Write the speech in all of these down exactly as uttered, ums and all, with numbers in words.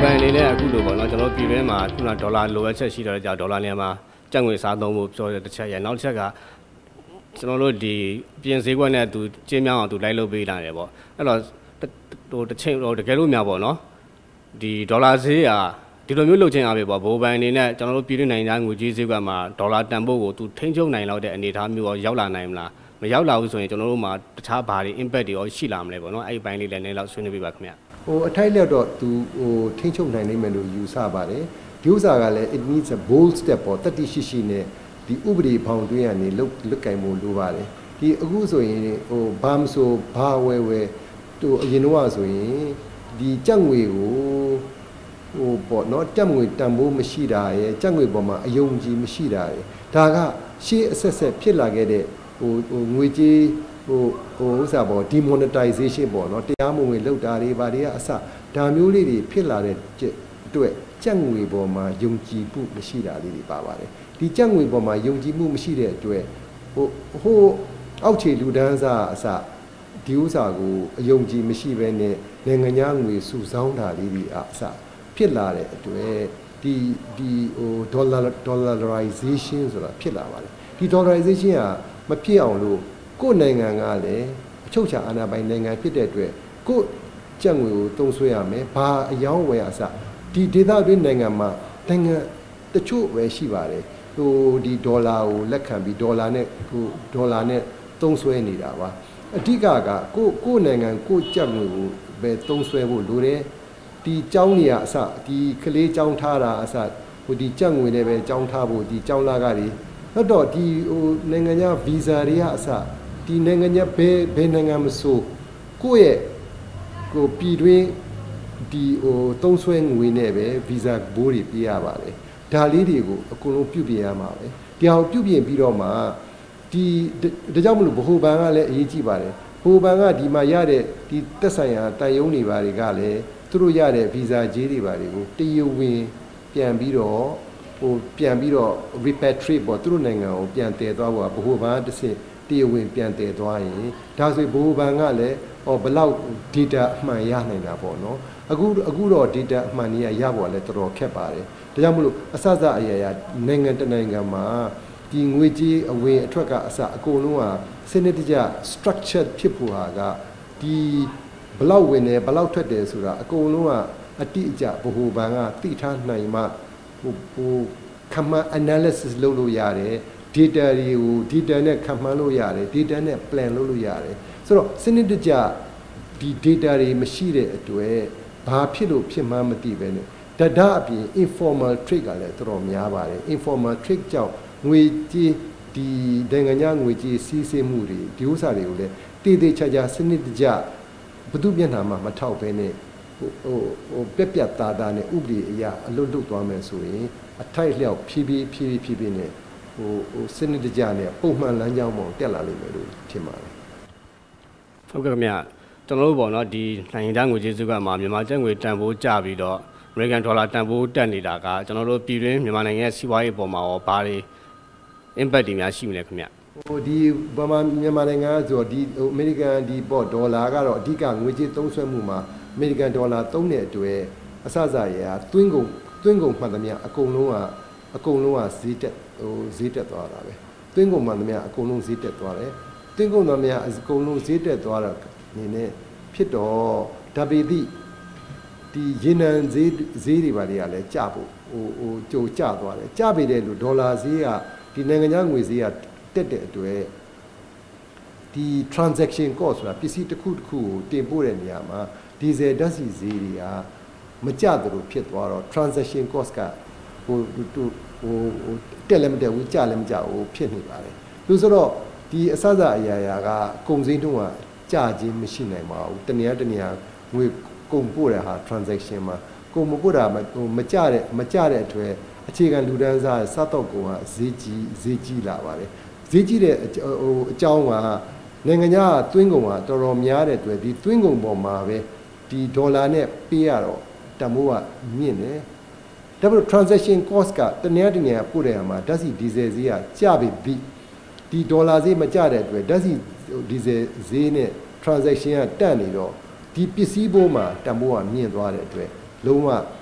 ဘန်အနေနဲ့အခုလိုပေါ့နော်ကျွန်တော်ပြည်တွင်းမှာခုနဒေါ်လာလိုအပ်ချက်ရှိတော့ကြာဒေါ်လာနေရာမှာကျပ်ငွေစားသုံးဖို့ပြောတဲ့တစ်ချက်ရနောက်တစ်ချက်ကကျွန်တော်တို့ဒီပြင်စည်းကွက်နဲ့သူကျင်းမြောင်းအောင်သူလိုက်လုပ်ပေးလာတယ်ပေါ့အဲ့တော့ဟိုတစ်ချိန်ဟိုတကယ်လို့များပေါ့နော်ဒီဒေါ်လာဈေးကဒီလိုမျိုးလုပ်ခြင်းအပြင်ပေါ့ဘိုးဘန်အနေနဲ့ကျွန်တော်တို့ပြည်တွင်းနိုင်ငံငွေကြေးဈေးကွက်မှာဒေါ်လာတန်ဖိုးကိုသူထိန်းချုပ်နိုင်လောက်တဲ့အနေအထားမျိုးရောရောက်လာနိုင်မလားမရောက်လာဘူးဆိုရင်ကျွန်တော်တို့မှာတခြားဘာတွေ impact တွေရောရှိလာမလဲပေါ့နော်အဲ့ဒီပိုင်းလေးလည်းနည်းလောက်ဆွေးနွေးပြပါခင်ဗျဟိုအထိုက်လျောက်တော့သူဟိုထိန်းချုပ်နိုင်နိုင်မယ်လို့ယူဆပါတယ်ဒီဥစ္စာကလည်း it needs a bold step ပေါ့တတိရှိရှိနဲ့ဒီဥပဒေဖောင်တွင်းကနေလုတ်လုတ်ကင်မှုလိုပါတယ်ဒီအခုဆိုရင်ဟိုဘာမဆိုဘာဝဲဝဲသူအရင်တော့ဆိုရင်ဒီကြက်ငွေကိုဟိုပေါ့နော်ကြက်ငွေတန်ဖိုးမရှိတာရယ်ကြက်ငွေပေါ်မှာအယုံကြည်မရှိတာရယ်ဒါကရှေ့အဆက်ဆက်ဖြစ်လာခဲ့တဲ့ဟိုဟိုငွေကြေးဟိုဟိုဥစ္စာပေါ့ demonetization ပေါ့နော်တရားမဝင်လောက်တာတွေဗာတွေကအစဒါမျိုးလေးတွေဖြစ်လာတဲ့အတွက်ကြက်ငွေပေါ်မှာယုံကြည်မှုမရှိတာလေးတွေပါပါတယ်ဒီကြက်ငွေပေါ်မှာယုံကြည်မှုမရှိတဲ့အတွက်ဟိုဟိုအောက်ခြေလူဒန်းစားအစဒီဥစ္စာကိုအယုံကြည်မရှိဘဲနဲ့နိုင်ငံခြားငွေစုဆောင်းတာလေးတွေအစဖြစ်လာတဲ့အတွက်ဒီဒီဟို dollar dollarization ဆိုတာဖြစ်လာပါတယ်ဒီ dollarization ကမဖြစ်အောင်လို့ကိုယ်နိုင်ငံကလည်းအချုပ်ချာအာဏာပိုင်နိုင်ငံဖြစ်တဲ့အတွက်ကိုယ်ကြက်ငွေကိုသုံးစွဲရမယ်ဘာအယောင်းဝယ်အစဒီဒေသတွင်းနိုင်ငံမှာနိုင်ငံတချို့ပဲရှိပါတယ်ဟိုဒီဒေါ်လာကိုလက်ခံပြီးဒေါ်လာနဲ့ဟိုဒေါ်လာနဲ့သုံးစွဲနေတာပါအဓိကကကိုကိုယ်နိုင်ငံကိုယ်ကြက်ငွေကိုပဲသုံးစွဲဖို့လိုတယ်ဒီကျောင်းနေရအစဒီကလေးကျောင်းထားတာအစဟိုဒီကြက်ငွေနဲ့ပဲကျောင်းထားဖို့ဒီကျောင်းလာကတွေဟုတ်တော့ဒီဟိုနိုင်ငံခြားဗီဇာတွေကအစဒီနိုင်ငံခြားဘယ်ဘယ်နိုင်ငံမဆိုကိုယ့်ရဲ့ကိုပြည်တွင်းဒီဟိုသုံးစွဲငွေနဲ့ပဲဗီဇာဘိုးတွေပြရပါတယ်ဒါလေးတွေကိုအကုန်လုံးပြုပြင်ရမှာပဲဒီအောင်ပြုပြင်ပြီးတော့မှဒီဒါကြောင့်မလို့ဗဟိုဘဏ်ကလည်းအရေးကြီးပါတယ်ဗဟိုဘဏ်ကဒီမှာရတဲ့ဒီတက်ဆိုင်ရာတန်ယုံတွေပါတွေကလည်းသူတို့ရတဲ့ဗီဇာကြေးတွေပါတွေကိုတရုတ်ဝင်ပြန်ပြီးတော့ဟိုပြန်ပြီးတော့ repatriate ပေါ့သူတို့နိုင်ငံကိုပြန်တည်သွားဖို့ဗဟိုဘဏ်တစ်ဆင့်တရုတ်ဝင်ပြန်တည်သွားရင်ဒါဆိုဗဟိုဘဏ်ကလည်းဟောဘလောက် data အမှန်ရနိုင်တာပေါ့နော်အခုအခုတော့ data အမှန်ကြီးရဖို့လည်းတော်တော်ခက်ပါတယ်ဒါကြောင့်မလို့အစစအရာရာနိုင်ငံတနိုင်ငံမှာဒီငွေကြေးအဝင်အထွက်ကအစအကုန်လုံးကစနစ်တကျ structure ဖြစ်ဖို့ဟာကဒီဘလောက်ဝင်တယ်ဘလောက်ထွက်တယ်ဆိုတာအကုန်လုံးကအတိအကျဗဟိုဘဏ်ကသိထားနိုင်မှဟိုဟိုခမ analysis လုပ်လို့ရတယ် data တွေကို data နဲ့ခန့်မှန်းလို့ရတယ် data နဲ့ plan လုပ်လို့ရတယ်ဆိုတော့စနစ်တကျဒီ data တွေမရှိတဲ့အတွက်ဘာဖြစ်လို့ဖြစ်မှန်းမသိပဲနဲ့ဒဒအပြင် informal trade ကလည်းတော်တော်များပါတယ် informal trade ကြောင့်ငွေကြေးဒီနိုင်ငံခြားငွေကြေးစီးဆင်းမှုတွေဒီဥစ္စာတွေကိုလည်းတည်တည်ချာချာစနစ်တကျဘသူမျက်နှာမှာမထောက်ပဲနဲ့ဟိုဟိုဟိုပြက်ပြက်သားသားနဲ့ဥပဒေအရာအလွတ်လွတ်သွားမယ်ဆိုရင်အထိုက်လျောက်ဖြည်းဖြည်းဖြည်းဖြည်းဖြည်းနဲ့ဟိုဟိုစနစ်တကျနဲ့ပုံမှန်လမ်းကြောင်းပေါ်တက်လာလိမ့်မယ်လို့ထင်ပါတယ်ဟုတ်ကဲ့ခင်ဗျကျွန်တော်တို့ပေါ့နော်ဒီနိုင်ငံခြားငွေကြေးစုကမှာမြန်မာကျပ်ငွေတန်ဖိုးကျပြီးတော့ American Dollar တန်ဖိုးတက်နေတာကကျွန်တော်တို့ပြည်တွင်းမြန်မာနိုင်ငံရဲ့စီးပွားရေးအပေါ်မှာရောဘာတွေ impact တွေများရှိမလဲခင်ဗျဟိုဒီဗမာမြန်မာနိုင်ငံဆိုတော့ဒီဟို American ဒီပေါ့ဒေါ်လာကတော့အဓိကငွေကြေးသုံးစွဲမှုမှာ American Dollar သုံးတဲ့အတွက်အစစရရာသွင်းကုန်သွင်းကုန်မှန်သမျှအကုန်လုံးကအကုန်လုံးကဈေးတက်ဟိုဈေးတက်သွားတာပဲသွင်းကုန်မှန်သမျှအကုန်လုံးဈေးတက်သွားတယ်သွင်းကုန်မှန်သမျှအကုန်လုံးဈေးတက်သွားတာနေနဲ့ဖြစ်တော့ဒါပေသည့်ဒီရေနံဈေးဈေးတွေပါတွေကလည်းကျဖို့ဟိုဟိုကြိုကျသွားတယ်ကျပေတဲ့လို့ဒေါ်လာဈေးကဒီနိုင်ငံခြားငွေဈေးကတက်တဲ့အတွက်ဒီ transaction cost ဆိုတာပစ္စည်းတစ်ခုတစ်ခုကိုတင်ပို့တဲ့နေရာမှာဒီဇယ်ဓာတ်ဆီဈေးတွေကမကျသလိုဖြစ်သွားတော့ transaction cost ကဟိုဟိုဟိုတက်လည်းမတက်ဘူးကျလည်းမကျဘူးဖြစ်နေပါတယ်လို့ဆိုတော့ဒီအစစအရာရာကကုန်စည်နှုန်းကကျခြင်းမရှိနိုင်ပါဘူးတနေရာတနေရာငွေကုန်ပို့တဲ့ဟာ transaction မှာကုန်မပို့တာဟိုမကျတဲ့မကျတဲ့အတွက်အခြေခံလူဒန်းစားစားတော့ကုန်ကဈေးကြီးဈေးကြီးလာပါတယ်ဈေးကြီးတဲ့ဟိုအကြောင်းကနိုင်ငံခြားသွင်းကုန်ကတော်တော်များတဲ့အတွက်ဒီသွင်းကုန်ပေါ်မှာပဲဒီဒေါ်လာနဲ့ပေးရတော့တမိုးကမြင့်တယ်ဒါပေမဲ့ transaction cost ကတနည်းတနည်းပို့တဲ့အခါမှာဓာတ်ဆီဒီဇယ်ဈေးကကျပြီပြီဒီဒေါ်လာဈေးမကျတဲ့အတွက်ဓာတ်ဆီဒီဇယ်ဈေးနဲ့ transaction ကတက်နေတော့ဒီပစ္စည်းဘိုးမှာတမိုးကမြင့်သွားတဲ့အတွက်လုံးဝ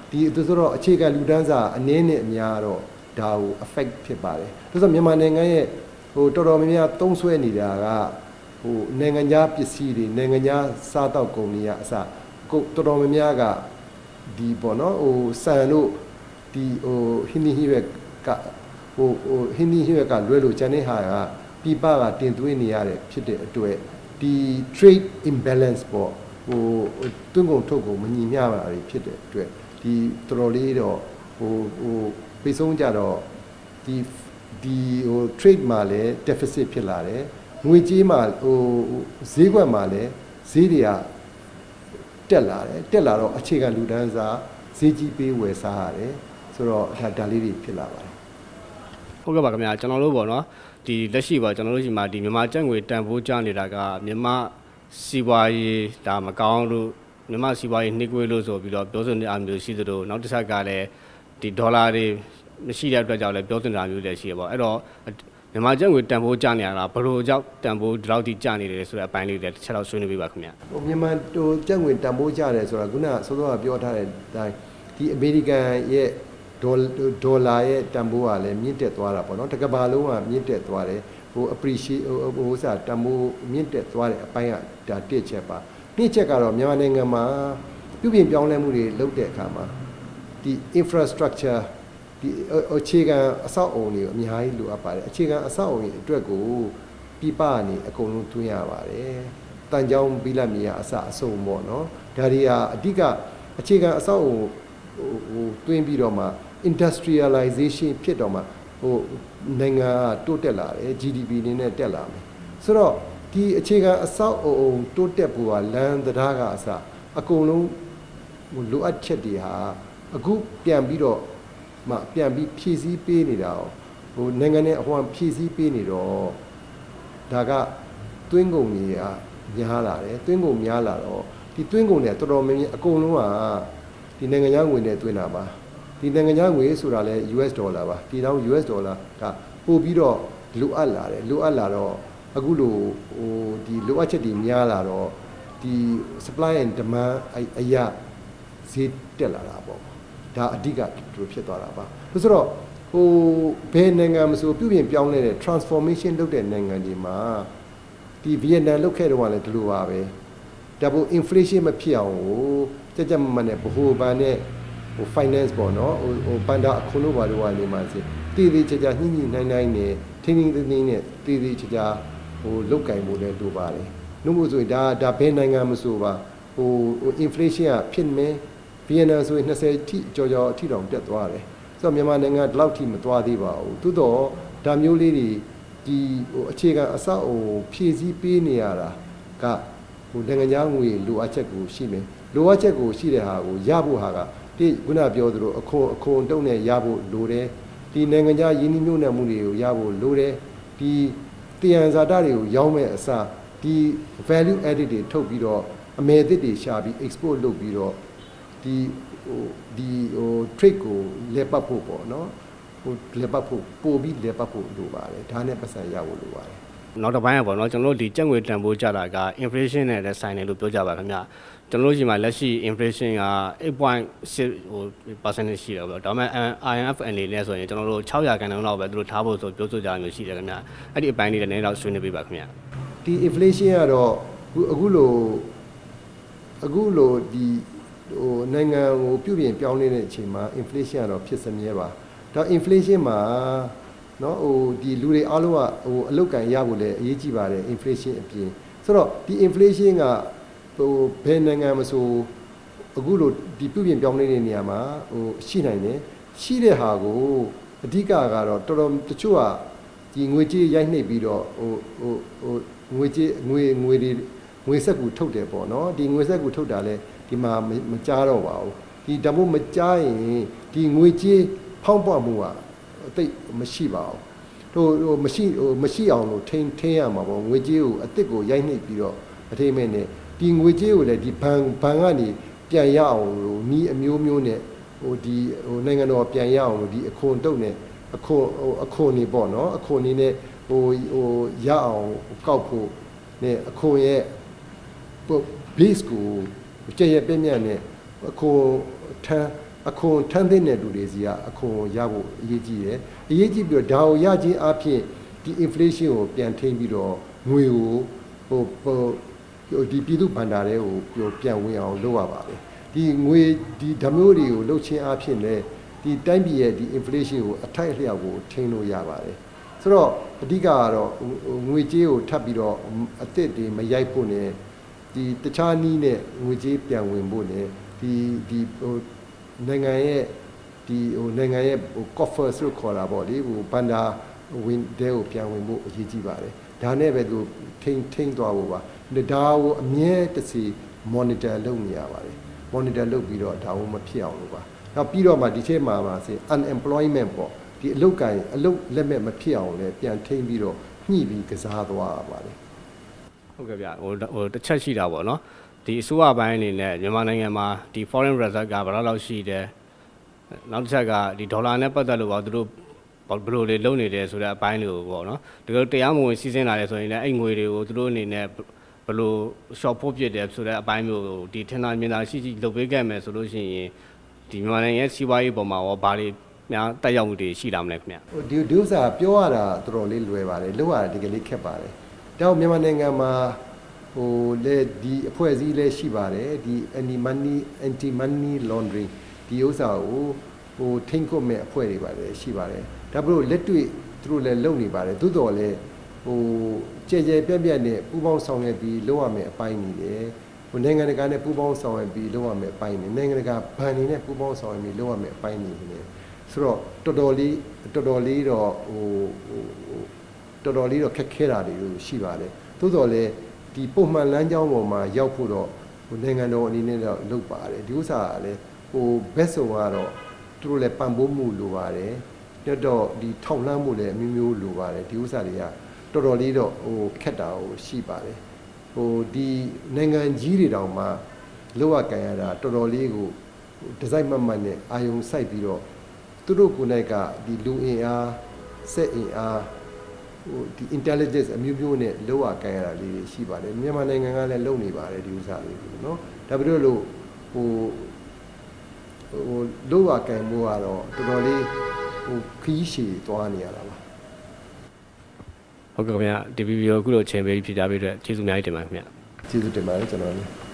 ဒီသူဆိုတော့အခြေခံလူတန်းစာအနေနဲ့အများတော့ဒါကို affect ဖြစ်ပါတယ်ဒါဆိုမြန်မာနိုင်ငံရဲ့ဟိုတော်တော်များများသုံးဆွဲနေတာကဟိုနိုင်ငံခြားပစ္စည်းတွေနိုင်ငံခြားစားတောက်ကုန်တွေကအစကိုတော်တော်များများကဒီပေါ့နော်ဟိုစံတို့ဒီဟိုဟင်းဒီဟိဝက်ကဟိုဟိုဟင်းဒီဟိဝက်ကလွဲလို့ကျန်တဲ့ဟာကပြပကတင်သွင်းနေရတဲ့ဖြစ်တဲ့အတွက်ဒီ trade imbalance ပေါ့ဟိုတွင်းကုန်ထုတ်ကုန်မညီမျှတာတွေဖြစ်တဲ့အတွက်ဒီတော်တော်လေးတော့ဟိုဟိုပိတ်ဆုံးကြတော့ဒီဒီဟို trade မှာလည်း deficit ဖြစ်လာတယ်ငွေကြေးမှာဟိုဈေးကွက်မှာလည်းဈေးတွေကတက်လာတယ်တက်လာတော့အခြေခံလူတန်းစားဈေးကြီးပေးဝယ်စားရတယ်ဆိုတော့ဒါဒါလေးတွေဖြစ်လာပါတယ်ဟုတ်ကဲ့ပါခင်ဗျာကျွန်တော်တို့ပေါ့နော်ဒီလက်ရှိပါကျွန်တော်တို့ဒီမှာဒီမြန်မာကျပ်ငွေတန်ဖိုးကျနေတာကမြန်မာစီးပွားရေးဒါမကောင်းလို့မြန်မာစီးပွားရေးနှိကွေးလို့ဆိုပြီးတော့ပြောဆိုနေအမျိုးရှိသလိုနောက်တစ်ချက်ကလည်းဒီဒေါ်လာတွေမရှိတဲ့အတွက်ကြောင့်လည်းပြောဆိုတာမျိုးလည်းရှိရပါအဲ့တော့မြန်မာကျပ်ငွေတန်ဖိုးကျနေရတာဘယ်လိုကြောင့်တန်ဖိုးဒီလောက်ထိကျနေတယ်ဆိုတဲ့အပိုင်းလေးတွေတစ်ချက်တော့ဆွေးနွေးပေးပါခင်ဗျာဟိုမြန်မာဟိုကျပ်ငွေတန်ဖိုးကျတယ်ဆိုတာခုနစောစောကပြောထားတဲ့အတိုင်းဒီအမေရိကန်ရဲ့ဒေါ်ဒေါ်လာရဲ့တန်ဖိုးကလည်းမြင့်တက်သွားတာပေါ့နော်တစ်ကမ္ဘာလုံးကမြင့်တက်သွားတယ်ဟို appreciate ဟိုဟိုစားတန်ဖိုးမြင့်တက်သွားတဲ့အပိုင်းကဒါတစ်ချက်ပါနှစ်ချက်ကတော့မြန်မာနိုင်ငံမှာပြုပြင်ပြောင်းလဲမှုတွေလုပ်တဲ့အခါမှာဒီ infrastructure ဒီအခြေခံအဆောက်အအုံတွေအများကြီးလိုအပ်ပါတယ်အခြေခံအဆောက်အအုံတွေအတွက်ကိုပြပကနေအကုန်လုံးတွင်းရပါတယ်တန်ကြောင်းပြီးလက်မြေအစအစုံပေါ့နော်ဒါတွေကအဓိကအခြေခံအဆောက်အအုံဟိုတွင်းပြီးတော့မှ industrialization ဖြစ်တော့မှဟိုနိုင်ငံတိုးတက်လာတယ် G D P အနေနဲ့တက်လာမယ်ဆိုတော့ဒီအခြေခံအဆောက်အအုံတိုးတက်ဖို့ကလမ်းတရားကအစအကုန်လုံးဟိုလိုအပ်ချက်တွေဟာအခုပြန်ပြီးတော့မှပြန်ပြီးဖြည့်ဆည်းပေးနေတာဟိုနိုင်ငံနဲ့အဟွာဖြည့်ဆည်းပေးနေတော့ဒါကတွင်းကုန်ကြီးကများလာတယ်တွင်းကုန်များလာတော့ဒီတွင်းကုန်တွေတော်တော်များများအကုန်လုံးကဒီနိုင်ငံခြားငွေနဲ့တွင်းတာပါဒီနိုင်ငံခြားငွေဆိုတာလဲ U S ဒေါ်လာပါဒီတော့ U S ဒေါ်လာကပို့ပြီးတော့လိုအပ်လာတယ်လိုအပ်လာတော့အခုလိုဟိုဒီလိုအပ်ချက်တွေများလာတော့ဒီ supply and demand အရာဈေးတက်လာတာပေါ့ဒါအဓိကတို့ဖြစ်သွားတာပါဆိုတော့ဟိုဘယ်နိုင်ငံမဆိုပြုပြင်ပြောင်းလဲတဲ့ transformation လုပ်တဲ့နိုင်ငံတွေမှာဒီဗီယက်နမ်လုပ်ခဲ့တော့လည်းဒီလိုပါပဲဒါပို inflation မဖြစ်အောင်ကိုကြကြမမနဲ့ဘိုးဘန်နဲ့ဟို finance ပေါ့နော်ဟိုဟိုဘန်ဒါအခုလို့ပါတော့နေမှာစီတည်တည်ချာချာညှိညှိနှိုင်းနှိုင်းနဲ့ထင်းထင်းတင်းတင်းနဲ့တည်တည်ချာချာဟိုလုတ်ကင်ဖို့လည်းလိုပါတယ်နှုတ်မို့ဆိုရင်ဒါဒါဘယ်နိုင်ငံမဆိုပါဟိုဟို inflation ကဖြစ်မယ်ဗီယက်နမ်ဆိုရင်နှစ်ဆယ်ထိကြော်ကြော်အထိတောင်တက်သွားတယ်ဆိုတော့မြန်မာနိုင်ငံဒီလောက်ထိမသွားသေးပါဘူးသို့တော့ဒါမျိုးလေးတွေဒီဟိုအခြေခံအဆောက်အအုံဖြည့်ဆည်းပေးနေရတာကဟိုနိုင်ငံခြားငွေလိုအပ်ချက်ကိုရှိမယ်လိုအပ်ချက်ကိုရှိတဲ့ဟာကိုရဖို့ဟာကဒီခုနပြောသလိုအခွန်အခွန်တုံးနဲ့ရဖို့လိုတယ်ဒီနိုင်ငံခြားယင်းနှိမ့်နှံမှုတွေကိုရဖို့လိုတယ်ဒီတရားဇာတာတွေကိုရောင်းမဲ့အစားဒီ value added တွေထုတ်ပြီးတော့အမေသစ်တွေရှာပြီး export လုပ်ပြီးတော့ဒီဟိုဒီဟို trade ကိုလဲပတ်ဖို့ပေါ့နော်ဟိုလဲပတ်ဖို့ပို့ပြီးလဲပတ်ဖို့လိုပါတယ်ဒါနဲ့ပတ်စံရဖို့လိုပါတယ်နောက်တစ်ပိုင်းကပေါ့နော်ကျွန်တော်တို့ဒီကျပ်ငွေတန်ဖိုးကျတာက inflation နဲ့လည်းဆိုင်တယ်လို့ပြောကြပါခင်ဗျကျွန်တော်တို့ဒီမှာလက်ရှိ inflation က eight point six ဟို percentage ရှိတယ်ပေါ့ဒါပေမဲ့ I M F အနေနဲ့ဆိုရင်ကျွန်တော်တို့sixရာခိုင်နှုန်းလောက်ပဲသူတို့ထားဖို့ဆိုပြောဆိုကြတာမျိုးရှိတယ်ခင်ဗျအဲ့ဒီအပိုင်းလေးလည်းနည်းနည်းတော့ဆွေးနွေးပေးပါခင်ဗျဒီ inflation ကတော့အခုလိုအခုလိုဒီဟိုနိုင်ငံကိုပြုပြင်ပြောင်းလဲတဲ့အချိန်မှာ inflation ကတော့ဖြစ်စမြဲပါဒါ inflation မှာเนาะဟိုဒီလူတွေအားလုံးကဟိုအလုတ်ကန်ရဖို့လည်းအရေးကြီးပါတယ် inflation အပြင်ဆိုတော့ဒီ inflation ကဟိုဘယ်နိုင်ငံမဆိုအခုလိုဒီပြုပြင်ပြောင်းလဲတဲ့နေရာမှာဟိုရှိနိုင်တယ်ရှိတဲ့ဟာကိုအဓိကကတော့တော်တော်တချို့ကဒီငွေကြေးရိုက်နှိပ်ပြီးတော့ဟိုဟိုဟိုငွေကြေးငွေငွေတွေငွေဆက်ကူထုတ်တယ်ပေါ့နော်ဒီငွေဆက်ကူထုတ်တာလဲဒီမှာမကြားတော့ပါဘူးဒီဓာတ်မို့မကြားရင်ဒီငွေကြေးဖောင်းပွားမှုကအသိမရှိပါဘူးဟိုဟိုမရှိဟိုမရှိအောင်လို့ထိန်းထိန်းရမှာပေါ့ငွေကြေးကိုအစ်စ်ကိုရိုက်နှိပ်ပြီးတော့အထိမ့်မဲ့နဲ့ဒီငွေကြေးကိုလည်းဒီဘဏ်ဘဏ်ကနေပြန်ရအောင်လို့နီးအမျိုးမျိုးနဲ့ဟိုဒီဟိုနိုင်ငံတော်ပြန်ရအောင်လို့ဒီအခွန်တုတ်နဲ့အခွန်ဟိုအခွန်နေပေါ့နော်အခွန်နေနဲ့ဟိုဟိုရအောင်ကောက်ဖို့နဲ့အခွန်ရဲ့ base ကိုကြည့်ရပြည့်မြတ်နဲ့အခွန်ထမ်းအခုထမ်းသိတဲ့လူတွေစီကအခုရဖို့အရေးကြီးတယ်အရေးကြီးပြီးတော့ဒါကိုရခြင်းအပြင်ဒီ inflation ကိုပြန်ထိန်းပြီးတော့ငွေကိုဟိုဟိုဒီပြည်သူ့ဘဏ္ဍာတွေကိုပြန်ဝင်အောင်လုပ်ရပါတယ်ဒီငွေဒီဓမျိုးတွေကိုလှုပ်ချင်းအဖြစ်နဲ့ဒီတိုင်းပြည်ရဲ့ဒီ inflation ကိုအထိုက်အလျောက်ကိုထိန်းလို့ရပါတယ်ဆိုတော့အဓိကကတော့ငွေကြေးကိုထပ်ပြီးတော့အသစ်တွေမရိုက်ဖို့နဲ့ဒီတခြားနည်းနဲ့ငွေကြေးပြန်ဝင်ဖို့နဲ့ဒီဒီဟိုနိုင်ငံရဲ့ဒီဟိုနိုင်ငံရဲ့ဟို coffers လို့ခေါ်တာပေါ့လေဟိုဘဏ္ဍာဝင်တဲ့ကိုပြန်ဝင်ဖို့အရေးကြီးပါတယ်ဒါနဲ့ပဲသူထိန်းထိန်းသွားဖို့ပါဒါကိုအမြဲတစေ monitor လုပ်နေရပါတယ် monitor လုပ်ပြီးတော့ဒါကိုမဖြစ်အောင်လို့ပါနောက်ပြီးတော့မှဒီထဲမှာပါစေ unemployment ပေါ့ဒီအလုပ်ကိုင်အလုပ်လက်မဲ့မဖြစ်အောင်လည်းပြန်ထိန်းပြီးတော့ညှိပြီးကစားသွားရပါတယ်ဟုတ်ကဲ့ဗျဟိုဟိုတစ်ချက်ရှိတာပေါ့နော်ဒီအစိုးရပိုင်းအနေနဲ့မြန်မာနိုင်ငံမှာဒီ foreign reserve ကဘယ်လောက်ရှိတယ်နောက်တစ်ချက်ကဒီဒေါ်လာနဲ့ပတ်သက်လို့ပါသူတို့ဘယ်လိုတွေလုပ်နေတယ်ဆိုတဲ့အပိုင်းတွေကိုပေါ့နော်ဒီလိုတရားမဝင်စီးဆင်းလာတယ်ဆိုရင်လည်းအဲ့ငွေတွေကိုသူတို့အနေနဲ့ဘယ်လို short ဖို့ပြစ်တယ်ဆိုတဲ့အပိုင်းမျိုးကိုဒီထင်သာမြင်သာရှိရှိလုပ်ပေးခဲ့မယ်ဆိုလို့ရှိရင်ဒီမြန်မာနိုင်ငံရဲ့စီးပွားရေးပေါ်မှာရောဘာတွေများတက်ရောက်မှုတွေရှိလာမလဲခင်ဗျဟိုဒီဒီဥစ္စာပြောရတာတော်တော်လေးလွယ်ပါတယ်လုပ်ရတာဒီကလေးခက်ပါတယ်တောင်မြန်မာနိုင်ငံမှာဟိုလေဒီအဖွဲ့အစည်းလည်းရှိပါတယ်ဒီ anti money anti money laundering ဒီဥစ္စာကိုဟိုထိန်းချုပ်မဲ့အဖွဲ့တွေပါတယ်ရှိပါတယ်ဒါပေမဲ့လက်တွေ့သူတို့လည်းလုပ်နေပါတယ်သို့တော်လည်းဟိုကြဲကြဲပြက်ပြက်နဲ့ပူပေါင်းဆောင်ရွက်ပြီးလုပ်ရမယ်အပိုင်းနေတယ်ဟိုနိုင်ငံတကာနဲ့ပူပေါင်းဆောင်ရွက်ပြီးလုပ်ရမယ်အပိုင်းနေနိုင်ငံတကာဘဏ်တွေနဲ့ပူပေါင်းဆောင်ရွက်ပြီးလုပ်ရမယ်အပိုင်းနေတယ်ဆိုတော့တော်တော်လေးတော်တော်လေးတော့ဟိုတော်တော်လေးတော့ခက်ခဲတာတွေရှိပါတယ်သို့တော်လည်းဒီပုံမှန်လမ်းကြောင်းပေါ်မှာရောက်ဖို့တော့ဟိုနိုင်ငံတော်အနေနဲ့တော့လုပ်ပါတယ်ဒီဥစ္စာကလည်းဟိုဘက်ဆုံးကတော့သူတို့လည်းပံ့ပိုးမှုလိုပါတယ်ပြတော့ဒီထောက်လှမ်းမှုလည်းအမျိုးမျိုးလိုပါတယ်ဒီဥစ္စာတွေကတော်တော်လေးတော့ဟိုခက်တာဟိုရှိပါတယ်ဟိုဒီနိုင်ငံကြီးတွေတောင်မှလောက်ရကန်ရတာတော်တော်လေးကိုဒီဇိုင်းမှတ်မှတ်နဲ့အာယုံစိုက်ပြီးတော့သူတို့ကိုယ်၌ကဒီလူအင်အားစက်အင်အားဟိုဒီ intelligence အမျိုးမျိုးနဲ့လောက်ရကန်ရတာလေးတွေရှိပါတယ်မြန်မာနိုင်ငံကလည်းလုပ်နေပါတယ်ဒီဥစ္စာလေးတွေနော်ဒါပေမဲ့လို့ဟိုဟိုလောက်ရကန်မှုကတော့တော်တော်လေးဟိုခီးရှည်သွားနေရတာပါဟုတ်ကဲ့ခင်ဗျာဒီဗီဒီယိုအခုလိုချိန်ပေးဖြစ်ကြပေးတဲ့ကျေးဇူးအများကြီးတင်ပါတယ်ခင်ဗျာကျေးဇူးတင်ပါတယ်ကျွန်တော်လည်း